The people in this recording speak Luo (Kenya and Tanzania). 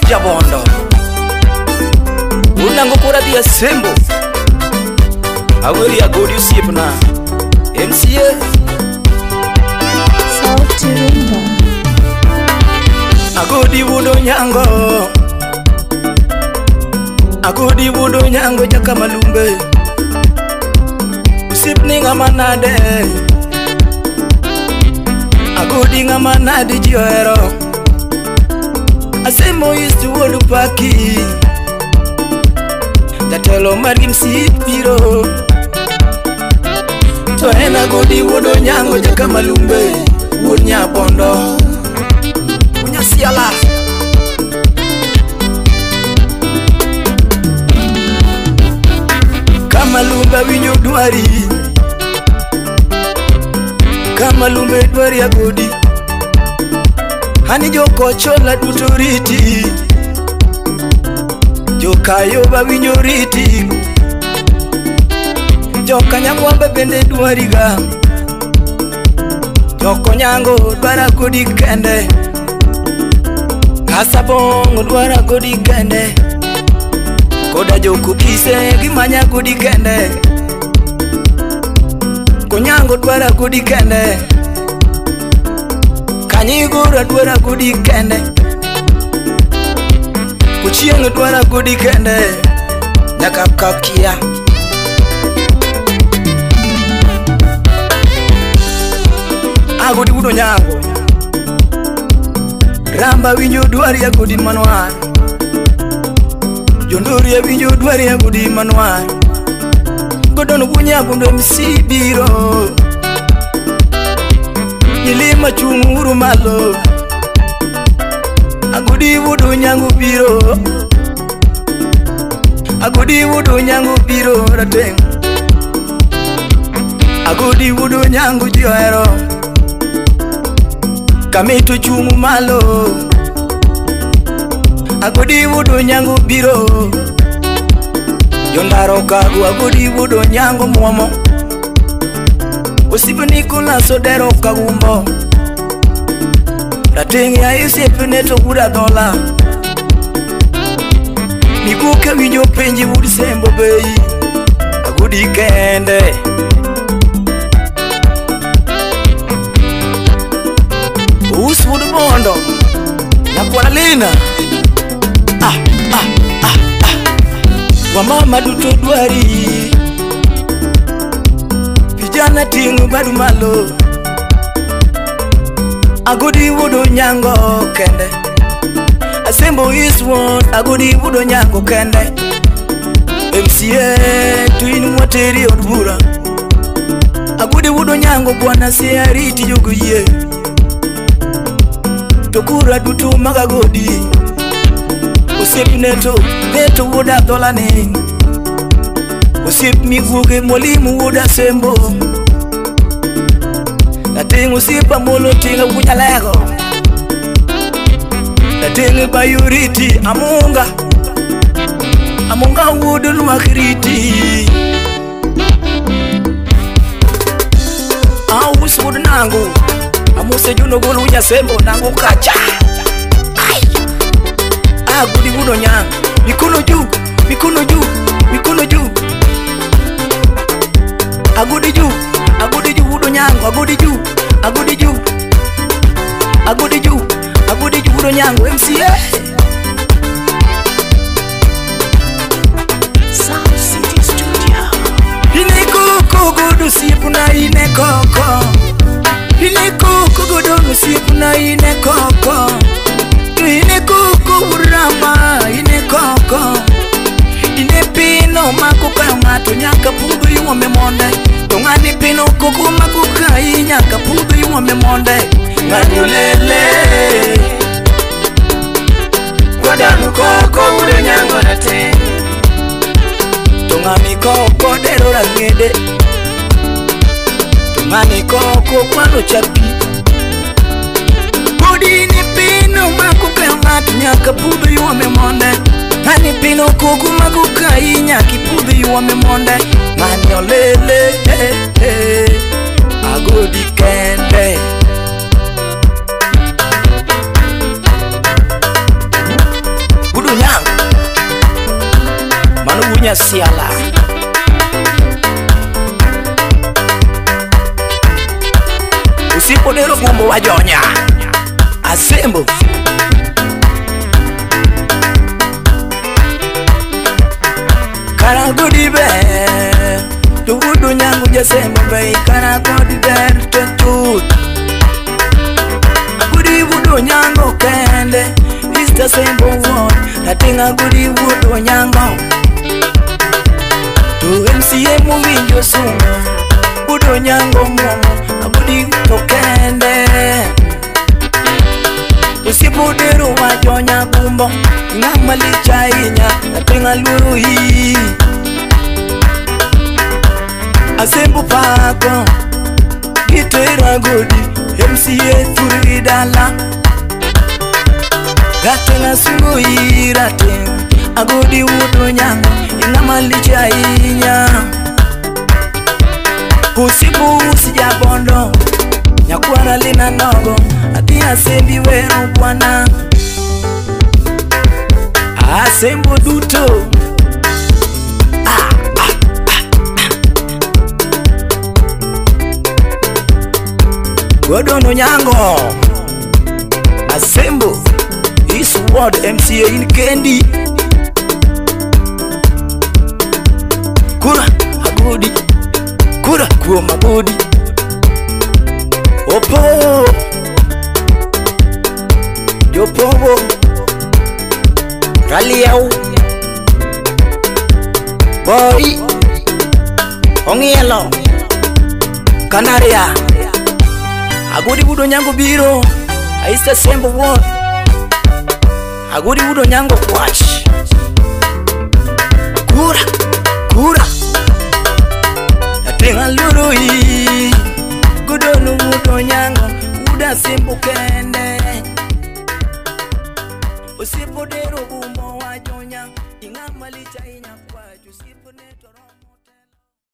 jabondo unango kura dia sembo aweri agodi usipna MCA Sauti Rumba agodi wudo nyango agodi wudo nyango jaka malumbe usipni ngamanade agodi ngamanade jiero asemo istu wodu paki jatelo marim sipiro to ena godi wodo nyango jaka malumbe wonya bondo punya siala kama lumba winyo duari kama lumbe duari agodi hani joko chola tuturiti jokayo ba winyo riti joka nyangwambe bende duariga joko nyango dwara godi kende kasabongo dwara godi kende koda joku kise gimanya godi kende konyango dwara godi kende kanyigura dwara godi kende kuchieng dwara godi kende nyakapkakia agodi wudo nyango ramba winjo dwari agodi manwar jondori winjo dwari agodi manwar godon bunya bundo msibiro ilima chunguru malo agodi wudo nyango biro agodi wudo nyango biro rateng agodi wudo nyango joero kamito chungu malo agodi wudo nyango biro jondaro kagu agodi wudo nyango muomo usipni kula sodero kagumbo ratengi ya isipne to guda dola nikuke winjo penji wudi sembo beyi agodi kende uswudu bondo nakwana lina wamama duto dwari vijana tingu badu malo agodi wudo nyango kende asembo iswon agodi wudo nyango kende MCA tuini mwateri odbura agodi wudo nyango bwana siariti jogo ye tokura duto magagodi usip neto wuda dolani usip miguge molimu wuda sembo nating usipa molo tinga kunyalego nating bayuriti amunga wudu lumakiriti awus wudu nangu amuse juno gulu unya sembo nangu kacha agodi wudo nyang mikono juu mikono juu mikono juu agodi juu wudo nyango agodi juu agodi juu agodi juu agodi juu wudo nyango MCA Sound City Studio ineko godo sipuna inekoko ineko godo sipuna inekoko inekoko uramba inekoko inepino makuka mato nyaka pudu yuome monde tongani pino koko makuka nyaka pudu yuome monde nganyulele kodanu koko wudo nyango nate tongani koko dero rangede tongani koko kwano chapi kodini pino makuka mato nyaka pudu yuome monde hani pino koko makuka nyaki pudu yuome monde nganyulele agodi kende chunya siala. Usipodero gumbo wajonya Asembo. Kara gudi be Tugudu nyangu jasembo be. Kara gudi be tutut Gudi wudu nyango kende Ista sembo won Tatinga gudi wudu nyango Tu MCA muvinjo sumo Wudu nyango momo Gudi tokende Usipodero wajonya gumbo Ngamali chainya Tatinga luru hii Asembo pako Gitera gudi MCA turidala Gatenga sungu irate Agudi wudu nyango Ngamali chainya Usipu usijabondo Nyakuana lina nogo Ati asembi wero bwana Asembo duto Godono nyango Asembo This word MCA in Kendi Kura agudi Kura kuo magudi Opo Jopowo Raliau Boy Ongielo Kanaria Agudi budo nyango biro Aista sembo won Agudi budo nyango kwach Kura Kura Yatenga luru hii Gudono budo nyango Uda sembo kende Usipodero gumo wajonya Ingamali chainya kwach Usipone toro